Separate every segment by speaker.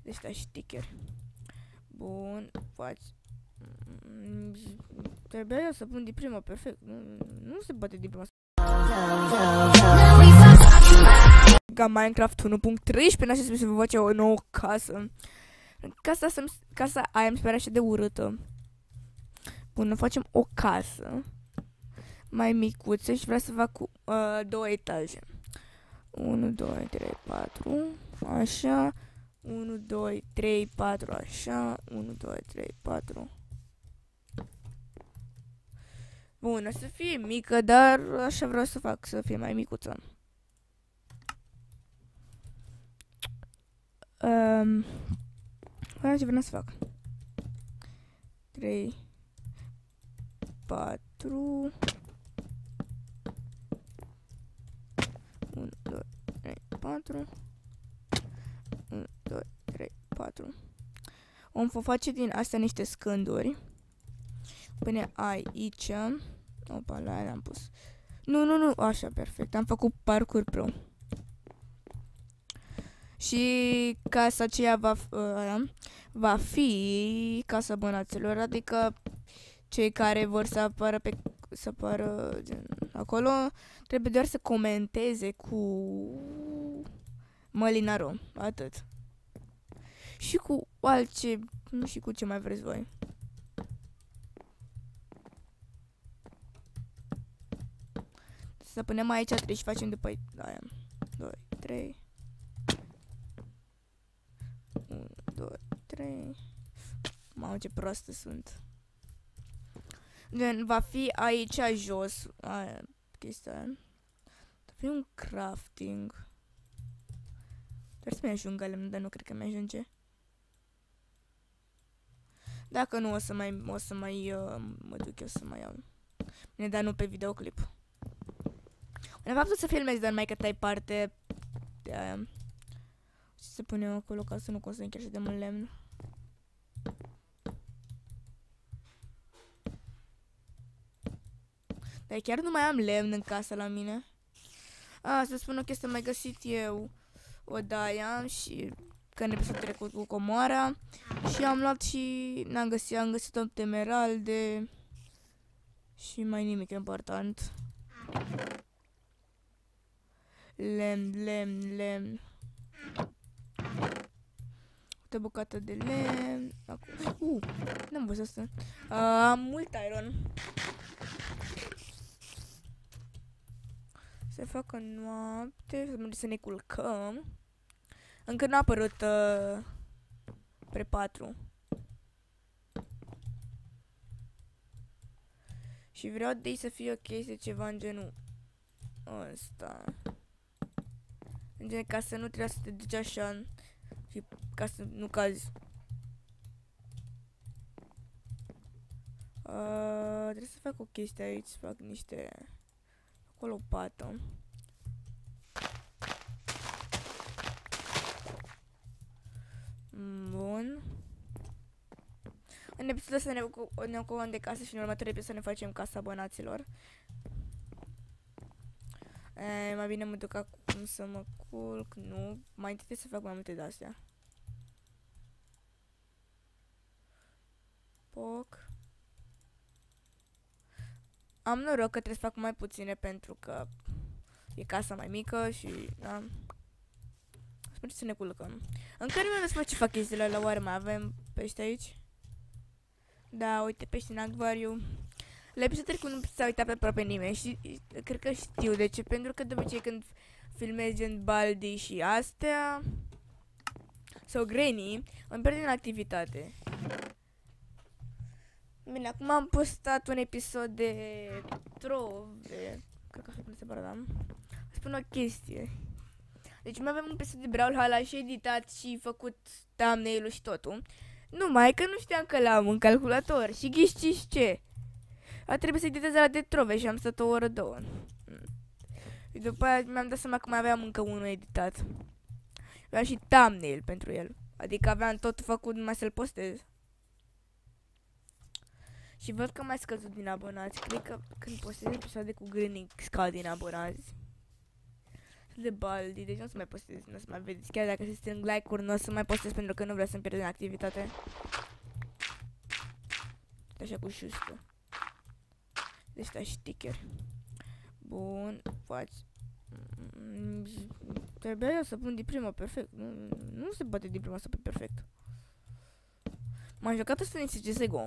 Speaker 1: Deci stickeri. Bun, faci. Trebuia eu să pun din prima, perfect. Nu se poate din prima. Ca Minecraft 1.13, n-așa să vă face o nouă casă. Casa aia îmi se pare așa de urâtă. Bun, facem o casă mai micuță și vreau să fac cu 2 etaje. 1, 2, 3, 4, așa. 1, 2, 3, 4, așa. 1, 2, 3, 4. Bun, o să fie mică, dar așa vreau să fac, să fie mai micuță. Ce vreau să fac? 3, 4. 1, 2, 3, 4. 1, 2, 3, 4. Vom face din astea niște scânduri. Până aici. Opa, la aia am pus. Nu, așa, perfect. Am făcut parcurs pro. Și casa aceea va fi casa abonaților, adică cei care vor să apară gen, acolo, trebuie doar să comenteze cu Mălinaro, atât. Și cu altce, nu știu cu ce mai vreți voi. Să punem aici 3 și facem după aia. 2, 3. 1, 2, 3. Mamă, ce proastă sunt. Gen, va fi aici jos. Aia, chestia aia. Va fi un crafting. Trebuie să mi ajungă lemn, dar nu cred că mi ajunge. Dacă nu, o să mai mă duc eu să mai iau. Bine, dar nu pe videoclip. În fapt, să filmezi, dar mai că tai parte de aia. Ce se pune acolo ca să nu consumi chiar și de mult lemn. Dar chiar nu mai am lemn în casă la mine. Să spun o chestie, mai găsit eu o daia și că ne să trecut cu comoara și am luat și am găsit 8 emeralde și mai nimic important. Lemn. O bucată de lemn. N-am văzut asta. Am mult iron. Se facă noapte, să ne culcăm. Încă n-a apărut pre 4. Și vreau de să fie o chestie ceva în genul ăsta. În gen, ca să nu trebuie să te duci așa și ca să nu cazi. Trebuie să fac o chestie aici, să fac niște... Acolo o pată. Bun. În episodul ăsta ne ocupăm de casă și în următorul episod să ne facem casa abonaților. Mai bine mă duc acum să mă culc. Nu, mai întâi să fac mai multe de-astea. Poc. Am noroc că trebuie să fac mai puține pentru că e casa mai mică și da. Sper să ne culcăm. Încă nu mi-am spus ce fac chestiile la oare mai avem pește aici? Da, uite, pește în acvariu. La episodul trecut nu s-a uitat pe aproape nimeni și cred că știu de ce, pentru că de obicei când filmez gen Baldi și astea sau Granny, îmi pierd din activitate. Bine, acum am postat un episod de trove. Cred că așa cum se pare, da? Spun o chestie. Deci mai avem un episod de Brawlhalla și editat și făcut thumbnail-ul și totul. Numai că nu știam că l-am în calculator și ghiștiți ce? A trebuit să editez la de trove și am stat o oră, 2. Și după aia mi-am dat seama că mai aveam încă unul editat. Aveam și thumbnail pentru el. Adică aveam tot făcut numai să-l postez. Și văd că mai scăzut din abonați. Cred că când postez episoade cu Granny scad din abonați. de baldi, deci nu o să mai postez, nu o să mai vedeți. Chiar dacă se strâng like-uri, nu o să mai postez pentru că nu vreau să-mi pierd în activitate. Așa cu șustă. Deci ăsta stickeri. Bun, faci. Trebuia eu să pun din prima perfect. Nu se poate din prima să pe perfect. M-am jucat asta în CSGO.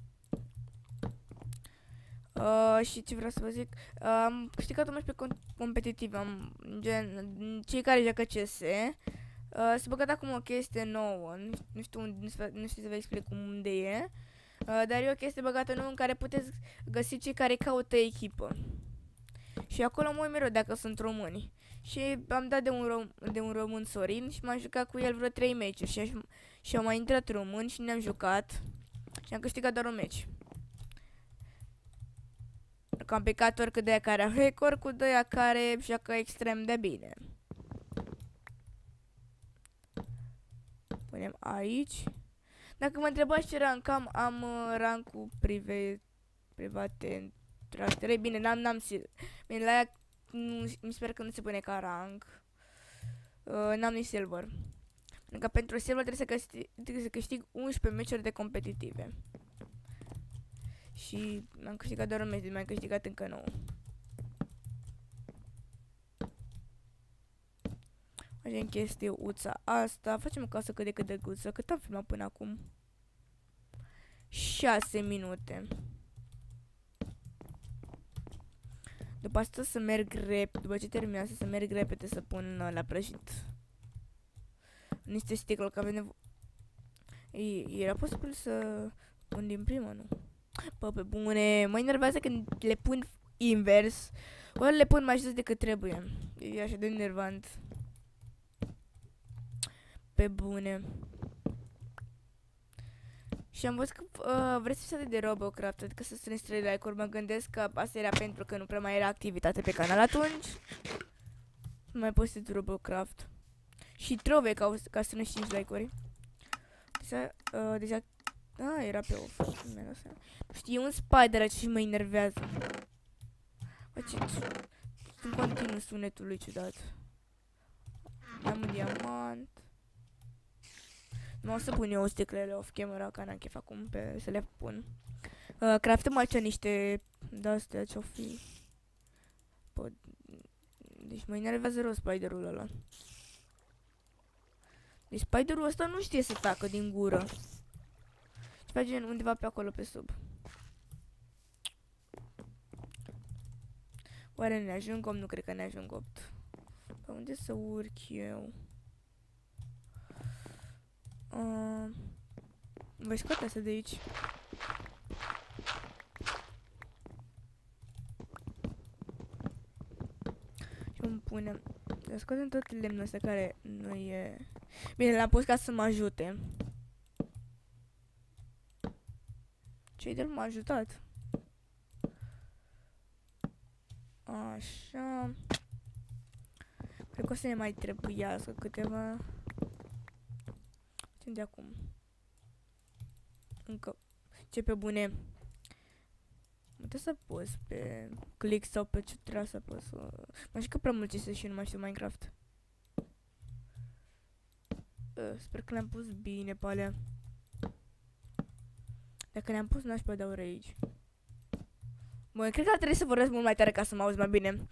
Speaker 1: Și ce vreau să vă zic, am câștigat un meci pe competitiv, gen, cei care joacă CS, se băgat acum o chestie nouă, nu știu să vă explic unde e, dar e o chestie băgată nouă în care puteți găsi cei care caută echipă. Și acolo mă uit mereu dacă sunt români. Și am dat de un român, Sorin, și m-am jucat cu el vreo 3 meciuri și au mai intrat români și ne-am jucat și am câștigat doar un meci. Că am picat ori cu de aia care au hack, cu de aia care joacă extrem de bine. Punem aici. Dacă mă întrebați ce rank am rankul private tractere. Bine, bine, la aia mi sper că nu se pune ca rank. N-am nici silver. Pentru că pentru silver trebuie să câștig 11 meciuri de competitive. Și am câștigat doar un meci, mai am câștigat încă 9. Facem chestiuța asta. Facem o casă cât de cât de guță. Cât am filmat până acum? 6 minute. După asta să merg repede. După ce termin asta să merg repede să pun la prăjit niște sticle, că avem nevoie. Era posibil să pun din prima, nu? Bă, pe bune, mă enervează când le pun invers. Ori le pun mai jos decât trebuie. E așa de enervant. Pe bune. Și am văzut că vreți să de Robocraft, adică să strângi 3 like-uri. Mă gândesc că asta era pentru că nu prea mai era activitate pe canal atunci. Nu mai postez Robocraft. Și Trove ca strângi 5 like-uri. Deja era pe off. Știi, un spider aici și mă enervează. Bă, ce... În continuu sunetul lui ciudat. Am un diamant. Nu o să pun eu sticlele off camera, că n-am chef acum să le pun. Craftăm aici niște de-astea ce-o fi. Deci mă enervează rău spiderul ăla. Deci spiderul ăsta nu știe să tacă din gură. Și face undeva pe acolo pe sub. Oare ne ajung 8? Nu cred că ne ajung 8. Pe unde să urc eu? Voi scoate asta de aici. Și îmi punem. Scoatem tot lemnul ăsta care nu e... Bine, l-am pus ca să mă ajute. Ce-i de-l m-a ajutat? Așa. Cred că o să ne mai trebuiască câteva... Ce de acum? Încă... Ce pe bune? Puteți să pus pe click sau pe ce trebuie să pus. Mă știu că prea mult ce și nu mai știu Minecraft. Sper că le-am pus bine pe alea. Dacă le-am pus, n-aș putea dau rage. Bă, cred că ar trebui să vorbesc mult mai tare ca să mă auzi mai bine.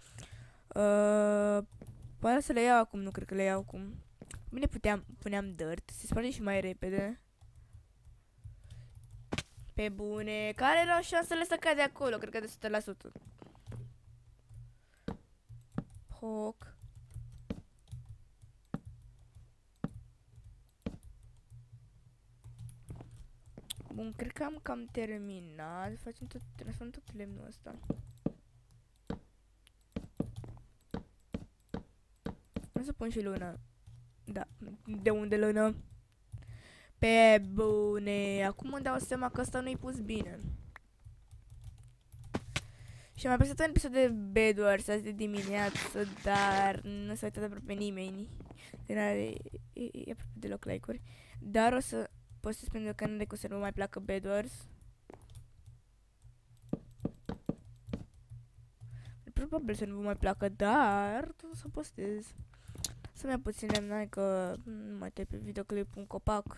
Speaker 1: Poate să le iau acum, nu cred că le iau acum. Bine, puneam dirt, se sparge și mai repede. Pe bune, care erau șansele să cade acolo? Cred că de 100%. Hoc. Bun, cred că am cam terminat. Transformăm tot lemnul ăsta. Vreau să pun și lună. Da, de unde lună? Pe bune, acum îmi dau seama că ăsta nu-i pus bine. Și am mai presat un episod de Bedwars azi de dimineață, dar nu s-a uitat aproape nimeni. Că n-are aproape deloc like-uri. Dar o să postez pentru că nu să nu mai placă Bedwars. probabil să nu vă mai placă, dar tot o să postez. Să-mi ia puțin lemn, că nu mai trebuie pe videoclip un copac.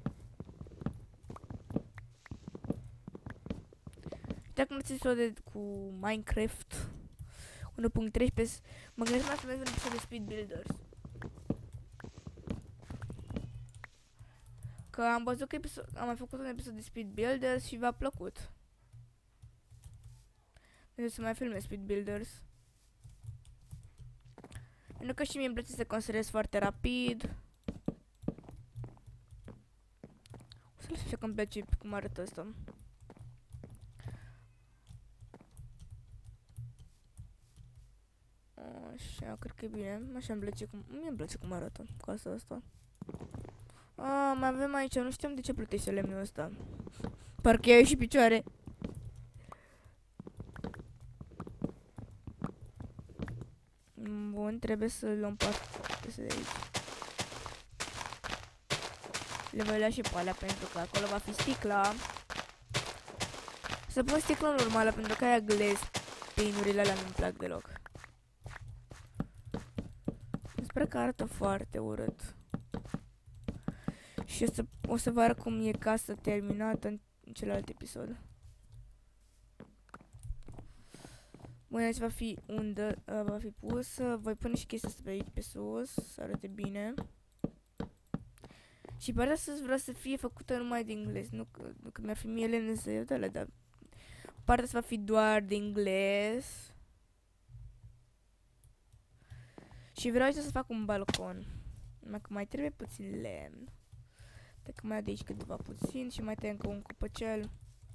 Speaker 1: Dacă nu ți de cu Minecraft 1.13, mă gândesc să filmez un episod de Speed Builders. Că am văzut că am mai făcut un episod de Speed Builders și v-a plăcut. Deci să mai filmez Speed Builders. Pentru că și mie îmi place să construiesc foarte rapid. O să lăsăm că îmi place cum arătă asta. Așa, cred că e bine. Așa îmi place cum... Mie îmi place cum arată casa asta. Mai avem aici, nu știam de ce plătește lemnul ăsta. Parcă i-au și picioare. Bun, trebuie să luăm partea de aici. Le voi lua și pe alea pentru că acolo va fi sticla. Să pun sticla normală pentru că aia glez pinurile alea nu-mi plac deloc. Sper că arată foarte urât. Și o să vă arăt cum e casa terminată în celălalt episod. Bun, aici va fi undă, va fi pusă. Voi pune și chestia asta pe aici, pe sus, să arate bine. Și partea asta vreau să fie făcută numai de englez, nu că mi-ar fi mie lene să iau de alea, dar partea asta va fi doar de englez. Și vreau aici să fac un balcon. Numai că mai trebuie puțin lemn. Dacă mai ia de aici câteva puțin și mai tăiem încă un copăcel.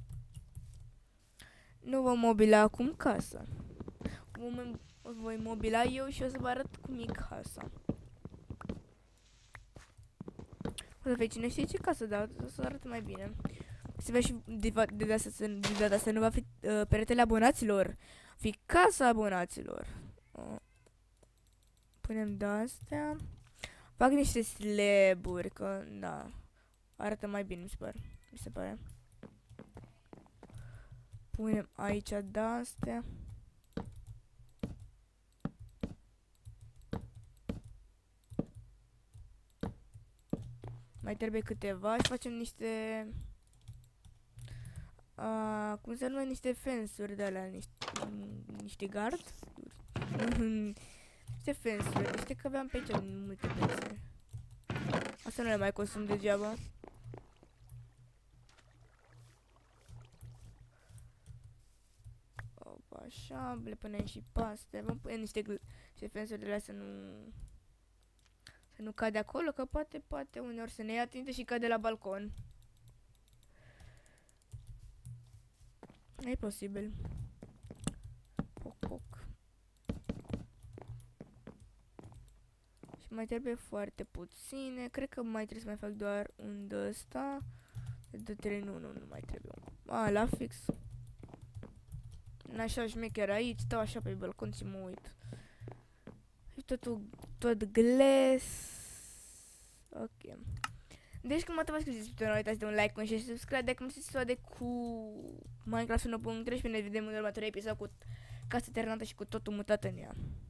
Speaker 1: Nu vom mobila acum casa. O voi mobila eu și o să vă arăt cum e casa. O să fie cine știe ce casă, dar o să arate mai bine. Se vede și de data asta nu va fi peretele abonaților. Fi casa abonaților. Punem de-astea. Fac niște slaburi, că da. Arată mai bine, mi se pare. Punem aici de-astea. Mai trebuie câteva și facem niște... cum se numesc, niște fence-uri de alea, niște gard? Niște fence-uri, știi că aveam pe aici multe fence-uri. Asta nu le mai consum degeaba. Așa, le punem și paste. Vom pune niște fence-uri de alea să nu cade acolo, că poate uneori să ne ia tinte și cade la balcon. E posibil. Poc, poc. Și mai trebuie foarte puține. Cred că mai trebuie să mai fac doar un de ăsta. De 3, nu mai trebuie. La fix. Așa șmecher aici, stau așa pe balcon și mă uit. Și tot gles. Ok. Deci când mă tăvă scrieți pe nu uitați de un like, un share și subscribe dacă nu știți de cu Minecraft 1.13. Ne vedem în următorul episod cu casa terminată și cu totul mutat în ea.